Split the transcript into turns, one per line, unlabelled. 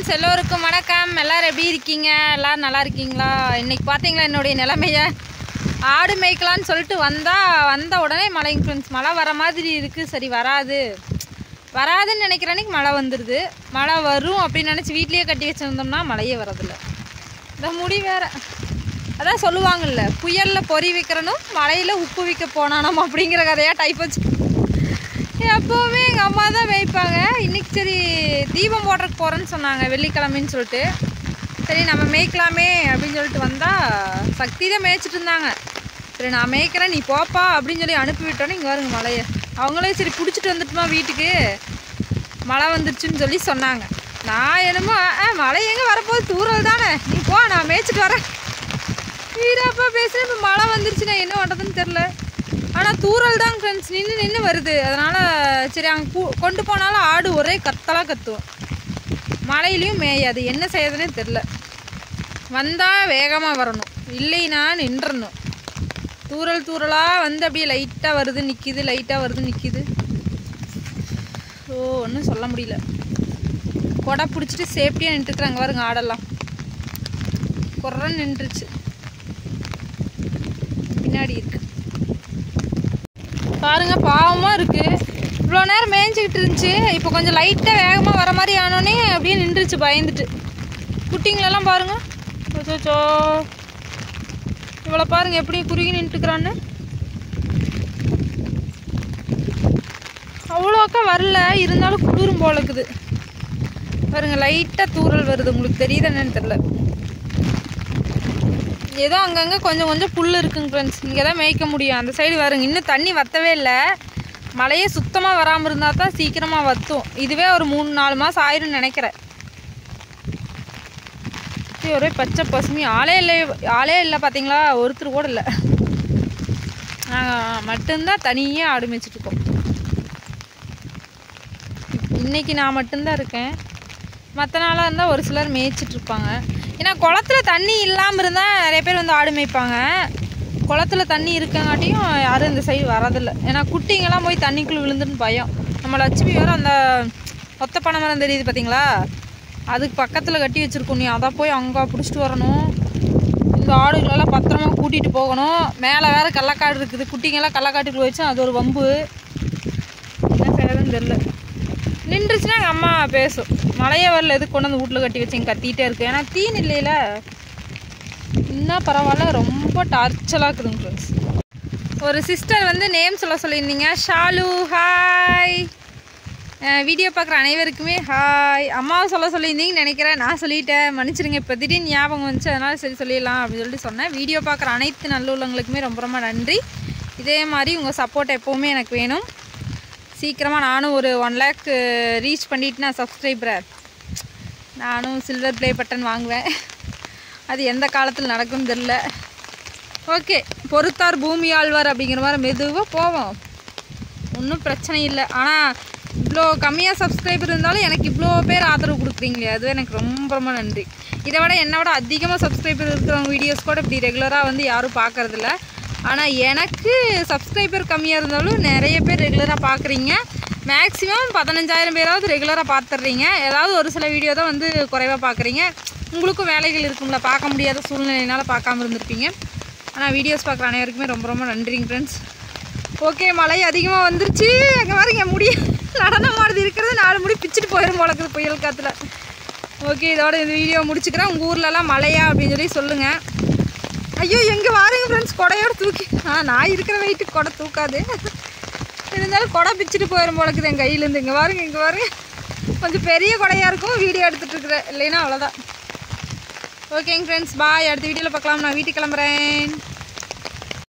Friends எல்லோருக்கும் வணக்கம். எல்லோரும் எப்படி இருக்கீங்க? எல்லோரும் நல்லா இருக்கீங்களா? இன்றைக்கி பார்த்தீங்களா என்னுடைய நிலைமையை? ஆடு மேய்க்கலான்னு சொல்லிட்டு வந்த உடனே மழைங்க ஃப்ரெண்ட்ஸ். மழை வர மாதிரி இருக்குது. சரி வராதுன்னு நினைக்கிற அன்றைக்கி மழை வந்துடுது. மழை வரும் அப்படின்னு நினச்சி வீட்லேயே கட்டி வச்சுருந்தோம்னா மழையே வரதில்லை. இந்த முடி வேறு அதான் சொல்லுவாங்கள்ல, புயலில் பொறி வைக்கிறனும் மழையில் உப்பு வைக்க போனானோம் அப்படிங்கிற கதையாக டைப் வச்சு எப்போவுமே எங்கள் அம்மா தான் மேய்ப்பாங்க. இன்றைக்கி சரி தீபம் போடுறதுக்கு போகிறேன்னு சொன்னாங்க வெள்ளிக்கிழமைன்னு சொல்லிட்டு, சரி நம்ம மேய்க்கலாமே அப்படின்னு சொல்லிட்டு வந்தால் சக்தி தான் மேய்ச்சிட்டு இருந்தாங்க. சரி நான் மேய்க்கிறேன் நீ போப்பா அப்படின்னு சொல்லி அனுப்பி விட்டோன்னே இங்கே வருங்க மழையை. அவங்களே சரி பிடிச்சிட்டு வந்துட்டுமா வீட்டுக்கு, மழை வந்துடுச்சுன்னு சொல்லி சொன்னாங்க. நான் என்னமோ மழை எங்கே வரப்போது, தூரல் தானே, நீ போ நான் மேய்ச்சிட்டு வரேன் வீடாப்பா பேசுகிறேன். இப்போ மழை வந்துருச்சுன்னா என்ன பண்ணுறதுன்னு தெரில. ஆனால் தூரல் தான் ஃப்ரெண்ட்ஸ், நின்று வருது. அதனால் சரி அங்கே கொண்டு போனாலும் ஆடு ஒரே கத்தலாக கத்துவோம். மழையிலையும் மேயாது, என்ன செய்யறதுன்னே தெரில. வந்தால் வேகமாக வரணும், இல்லைன்னா நின்றணும். தூரலாக வந்து அப்படியே லைட்டாக வருது நிற்கிது, லைட்டாக வருது நிற்கிது. ஒன்றும் சொல்ல முடியல. கொடை பிடிச்சிட்டு சேஃப்டியாக நின்றுட்டுருக்குறாங்க பாருங்க ஆடெல்லாம். குறன்னு நின்றுச்சு, பின்னாடி இருக்கு பாருங்க. பாவமாக இருக்குது. இவ்வளோ நேரம் மேய்ஞ்சிக்கிட்டு இருந்துச்சு, இப்போ கொஞ்சம் லைட்டாக வேகமாக வர மாதிரி ஆனோடனே அப்படியே நின்றுச்சு பயந்துட்டு. குட்டிங்களெல்லாம் பாருங்கள், சோச்சோ இவ்வளோ பாருங்கள் எப்படி குறுகி நின்றுக்கிறான்னு. அவ்வளோக்கா வரல, இருந்தாலும் குளிரும் போல இருக்குது பாருங்கள். லைட்டாக தூரல் வருது, உங்களுக்கு தெரியுது என்னன்னு தெரில. ஏதோ அங்கங்கே கொஞ்சம் புல் இருக்குங்க ஃப்ரெண்ட்ஸ். இங்கே தான் மேய்க்க முடியும். அந்த சைடு வருங்க, இன்னும் தண்ணி வற்றவே இல்லை. மழையே சுத்தமாக வராமல் இருந்தால் தான் சீக்கிரமாக வற்றும். இதுவே ஒரு 3-4 மாதம் ஆயிரும்னு நினைக்கிறேன். ஒரே பச்சை பசுமி. ஆளே இல்லை பார்த்தீங்களா, ஒருத்தர் கூட இல்லை. நாங்கள் மட்டும்தான் தனியாக ஆடு மேய்ச்சிட்ருக்கோம். இன்றைக்கி நான் மட்டும்தான் இருக்கேன். மற்ற நாளாக இருந்தால் ஒரு சிலர் மேய்ச்சிட்ருப்பாங்க. ஏன்னா குளத்துல தண்ணி இல்லாமல் இருந்தால் நிறைய பேர் வந்து ஆடு மேய்ப்பாங்க. குளத்துல தண்ணி இருக்கங்காட்டியும் யாரும் இந்த சைடு வரதில்லை. ஏன்னா குட்டிங்கெல்லாம் போய் தண்ணிக்குள்ளே விழுந்துன்னு பயம். நம்ம லட்சுமி வேறு அந்த ஒத்த பனை மரம் தெரியுது பார்த்தீங்களா, அதுக்கு பக்கத்தில் கட்டி வச்சுருக்கோம். நீ அதை போய் அங்கே பிடிச்சிட்டு வரணும். இந்த ஆடுகளெல்லாம் பத்திரமா கூட்டிகிட்டு போகணும். மேலே வேறு கள்ளக்காடு இருக்குது. குட்டிங்கெல்லாம் கள்ளக்காட்டுக்குள்ளே வச்சு அது ஒரு வம்பு. என்ன செய்யறதுன்னு தெரில. நின்றுச்சுன்னா எங்கள் அம்மா பேசும், மழையே வரல எதுக்கு கொண்டு வந்து வீட்டில் கட்டி வச்சு கத்திகிட்டே இருக்கு. ஏன்னா தீன் இல்லையில இன்னும் பரவாயில்ல, ரொம்ப டார்ச்சலாக இருக்குதுங்க ஃப்ரெண்ட்ஸ். ஒரு சிஸ்டர் வந்து நேம் சொல்லியிருந்தீங்க, ஷாலு. ஹாய். வீடியோ பார்க்குற அனைவருக்குமே ஹாய். அம்மாவை சொல்லியிருந்தீங்கன்னு நினைக்கிறேன், நான் சொல்லிட்டேன், மன்னிச்சிருங்க. இப்போ திடீர்னு ஞாபகம் வந்துச்சு, அதனால் சரி சொல்லிடலாம் அப்படின்னு சொல்லிட்டு சொன்னேன். வீடியோ பார்க்குற அனைத்து நல்லுள்ளவங்களுக்குமே ரொம்ப நன்றி. இதே மாதிரி உங்கள் சப்போர்ட் எப்போவுமே எனக்கு வேணும். சீக்கிரமாக நானும் ஒரு 1 lakh ரீச் பண்ணிட்டு நான் சப்ஸ்கிரைபரை நானும் சில்வர் ப்ளே பட்டன் வாங்குவேன். அது எந்த காலத்தில் நடக்கும்னு தெரில. ஓகே, பொறுத்தார் பூமி ஆழ்வார் அப்படிங்கிற மாதிரி மெதுவாக போவோம், ஒன்றும் பிரச்சனை இல்லை. ஆனால் இவ்வளோ கம்மியாக சப்ஸ்கிரைபர் இருந்தாலும் எனக்கு இவ்வளோ பேர் ஆதரவு கொடுக்குறீங்களே, அதுவே எனக்கு ரொம்ப நன்றி. இதை விட என்னை விட அதிகமாக சப்ஸ்கிரைபர் இருக்கிறவங்க வீடியோஸ் கூட இப்படி ரெகுலராக வந்து யாரும் பார்க்குறதில்ல. ஆனால் எனக்கு சப்ஸ்கிரைபர் கம்மியாக இருந்தாலும் நிறைய பேர் ரெகுலராக பார்க்குறீங்க. மேக்ஸிமம் 15,000 பேராவது ரெகுலராக பார்த்துட்றீங்க. ஏதாவது ஒரு சில வீடியோ தான் வந்து குறைவாக பார்க்குறீங்க. உங்களுக்கும் வேலைகள் இருக்குங்களா, பார்க்க முடியாத சூழ்நிலையினால் பார்க்காம இருந்திருப்பீங்க. ஆனால் வீடியோஸ் பார்க்குற அனைவருக்குமே ரொம்ப நன்றிங்க ஃப்ரெண்ட்ஸ். ஓகே, மழை அதிகமாக வந்துருச்சு. அங்கே வரீங்க முடிய நடனம் ஆடுது இருக்கிறது 4 முடி பிச்சுட்டு போயிடும் போலக்குது புயல் காற்றுல. ஓகே, இதோட இந்த வீடியோ முடிச்சுக்கிறேன். உங்கள் ஊர்லலாம் மழையா அப்படின்னு சொல்லி சொல்லுங்கள். ஐயோ எங்கே வாருங்க ஃப்ரெண்ட்ஸ், கொடையோடு தூக்கி நான் இருக்கிற வெயிட்டுக்கு கொடை தூக்காது. இருந்தாலும் கொடை பிச்சுட்டு போயிடும் போலக்குது என் கையிலேருந்து. இங்கே பாருங்க கொஞ்சம் பெரிய கொடையாக இருக்கும். வீடியோ எடுத்துகிட்டு இருக்கிறேன், இல்லைன்னா அவ்வளோதான். ஓகேங்க ஃப்ரெண்ட்ஸ், பாய். அடுத்த வீடியோவில் பார்க்கலாம். நான் வீட்டுக்கு கிளம்புறேன்.